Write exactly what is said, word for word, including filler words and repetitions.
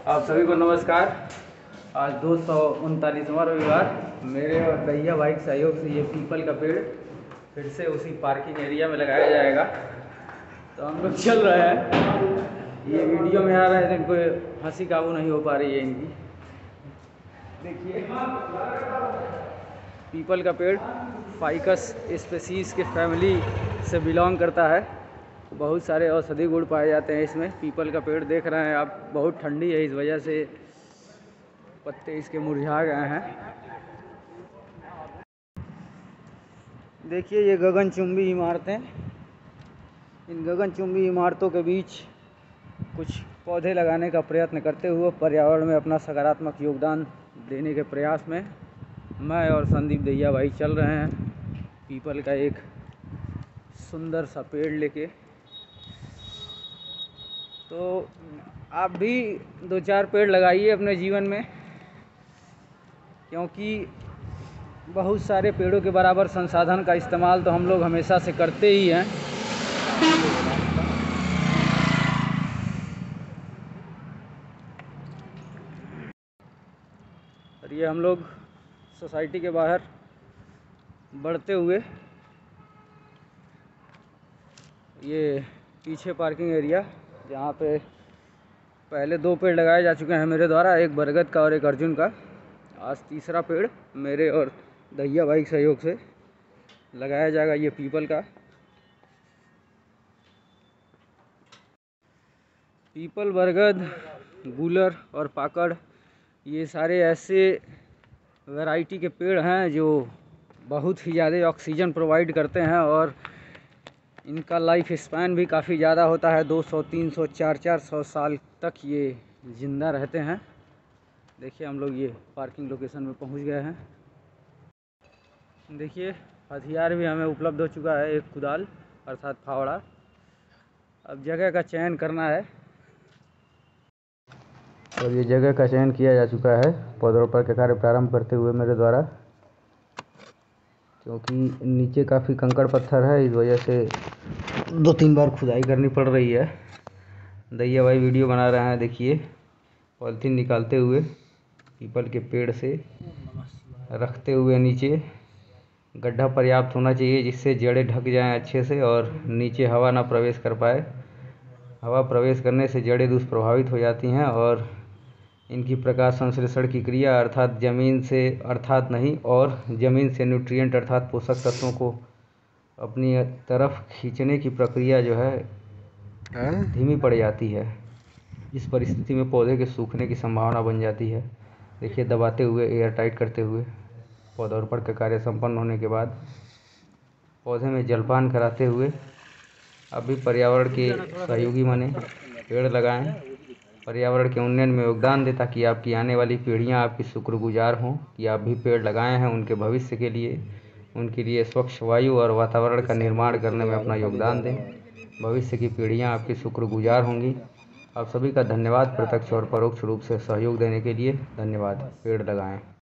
आप सभी को नमस्कार। आज दो सौ उनतालीसवां रविवार मेरे और दैया भाई के सहयोग से ये पीपल का पेड़ फिर से उसी पार्किंग एरिया में लगाया जाएगा। तो हम लोग चल रहे हैं। ये वीडियो में आ रहा है तो इनको हंसी काबू नहीं हो पा रही है इनकी। देखिए पीपल का पेड़ फाइकस स्पीसीज के फैमिली से बिलोंग करता है। बहुत सारे औषधि गुण पाए जाते हैं इसमें। पीपल का पेड़ देख रहे हैं आप, बहुत ठंडी है, इस वजह से पत्ते इसके मुरझा गए हैं। देखिए ये गगनचुंबी इमारतें, इन गगनचुंबी इमारतों के बीच कुछ पौधे लगाने का प्रयत्न करते हुए पर्यावरण में अपना सकारात्मक योगदान देने के प्रयास में मैं और संदीप दैया भाई चल रहे हैं पीपल का एक सुंदर सा पेड़ लेके। तो आप भी दो चार पेड़ लगाइए अपने जीवन में, क्योंकि बहुत सारे पेड़ों के बराबर संसाधन का इस्तेमाल तो हम लोग हमेशा से करते ही हैं। और ये हम लोग सोसाइटी के बाहर बढ़ते हुए ये पीछे पार्किंग एरिया, जहाँ पे पहले दो पेड़ लगाए जा चुके हैं मेरे द्वारा, एक बरगद का और एक अर्जुन का। आज तीसरा पेड़ मेरे और दैया भाई के सहयोग से लगाया जाएगा, ये पीपल का। पीपल, बरगद, गूलर और पाकड़, ये सारे ऐसे वैरायटी के पेड़ हैं जो बहुत ही ज़्यादा ऑक्सीजन प्रोवाइड करते हैं और इनका लाइफ स्पैन भी काफ़ी ज़्यादा होता है। दो सौ, तीन सौ, चार चार सौ साल तक ये ज़िंदा रहते हैं। देखिए हम लोग ये पार्किंग लोकेशन में पहुंच गए हैं। देखिए हथियार भी हमें उपलब्ध हो चुका है, एक कुदाल अर्थात फावड़ा। अब जगह का चयन करना है और ये जगह का चयन किया जा चुका है पौधरोपण का कार्य प्रारंभ करते हुए मेरे द्वारा, क्योंकि नीचे काफ़ी कंकड़ पत्थर है, इस वजह से दो तीन बार खुदाई करनी पड़ रही है। दैया भाई वीडियो बना रहे हैं। देखिए पॉलिथीन निकालते हुए पीपल के पेड़ से रखते हुए नीचे गड्ढा पर्याप्त होना चाहिए जिससे जड़ें ढक जाएं अच्छे से और नीचे हवा ना प्रवेश कर पाए। हवा प्रवेश करने से जड़ें दुष्प्रभावित हो जाती हैं और इनकी प्रकाश संश्लेषण की क्रिया अर्थात ज़मीन से अर्थात नहीं और ज़मीन से न्यूट्रिएंट अर्थात पोषक तत्वों को अपनी तरफ खींचने की प्रक्रिया जो है धीमी पड़ जाती है। इस परिस्थिति में पौधे के सूखने की संभावना बन जाती है। देखिए दबाते हुए, एयर टाइट करते हुए पौधरोपण का कार्य संपन्न होने के बाद पौधे में जलपान कराते हुए अब भी पर्यावरण के सहयोगी बने, पेड़ लगाएं, पर्यावरण के उन्नयन में योगदान दें ताकि आपकी आने वाली पीढ़ियां आपकी शुक्रगुजार हों कि आप भी पेड़ लगाए हैं। उनके भविष्य के लिए, उनके लिए स्वच्छ वायु और वातावरण का निर्माण करने में अपना योगदान दें। भविष्य की पीढ़ियां आपकी शुक्रगुजार होंगी। आप सभी का धन्यवाद प्रत्यक्ष और परोक्ष रूप से सहयोग देने के लिए। धन्यवाद। पेड़ लगाएं।